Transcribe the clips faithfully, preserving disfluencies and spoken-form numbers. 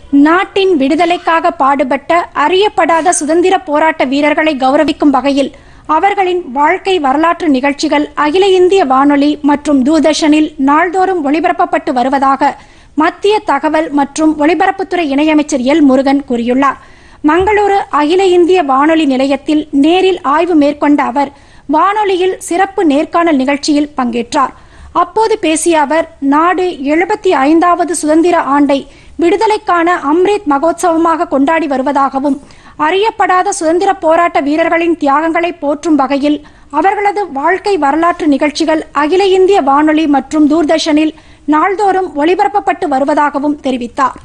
நாட்டின் விடுதலைக்காக பாடுபட்ட அறியப்படாத சுதந்திர போராட்ட வீரர்களை கௌரவிக்கும் வகையில் அவர்களின் வாழ்க்கை வரலாற்று நிகழ்ச்சிகள் அகில இந்திய வானொலி மற்றும் தூர்தர்ஷனில் நாள்தோறும் ஒளிபரப்பப்பட்டு வருவதாக மத்திய தகவல் மற்றும் ஒலிபரப்புத்துறை இணையமைச்சர் எல் முருகன் கூறியுள்ளார். மங்களூரு அகில இந்திய வானொலி நிலையத்தில் நேரில் ஆய்வு மேற்கொண்ட அவர் வானொலியில் சிறப்பு நேர்காணல் நிகழ்ச்சியில் பங்கேற்றார். அப்போது பேசிய அவர், நாடு எழுபத்தி ஐந்தாவது சுதந்திர ஆண்டை விடுதலைக்கான அம்ரித் மகோத்சவமாக கொண்டாடி வருவதாகவும் அறியப்படாத சுதந்திர போராட்ட வீரர்களின் தியாகங்களை போற்றும் வகையில் அவர்களது வாழ்க்கை வரலாற்று நிகழ்ச்சிகள் அகில இந்திய வானொலி மற்றும் தூர்தர்ஷனில் நாள்தோறும் ஒளிபரப்பப்பட்டு வருவதாகவும் தெரிவித்தார்.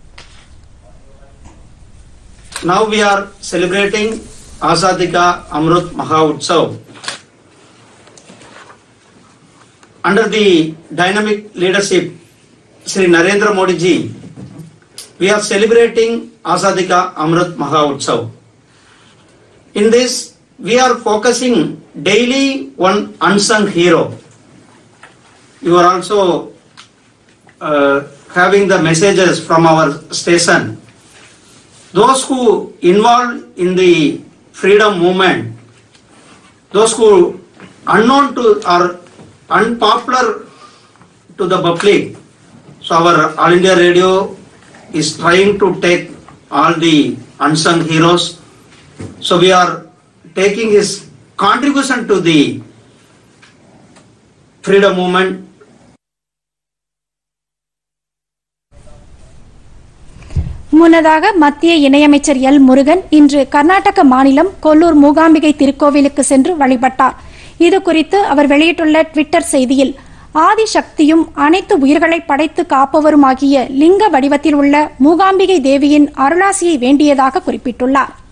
Now we are celebrating Azadi Ka Amrit Mahotsav. Under the dynamic leadership Shri Narendra Modi ji, we are celebrating Azadi Ka Amrit Mahotsav. In this, we are focusing daily one unsung hero. You are also uh, having the messages from our station. Those who involved in the freedom movement, those who unknown to or unpopular to the public. So our All India Radio is trying to take all the unsung heroes. So we are taking his contribution to the freedom movement. முன்னதாக மத்திய இணையமைச்சர் L Murugan இன்று கர்நாடக மாநிலம் கொல்லூர் மூகாம்பிகை திருக்கோவிலுக்கு சென்று வழிபட்டார். இது குறித்து அவர் வெளியிட்டுள்ள ட்விட்டர் செய்தியில், ஆதிசக்தியும் அனைத்து உயிர்களை படைத்து காப்பவருமாகிய லிங்க வடிவத்தில் உள்ள மூகாம்பிகை தேவியின் அருளாசியை வேண்டியதாக குறிப்பிட்டுள்ளார்.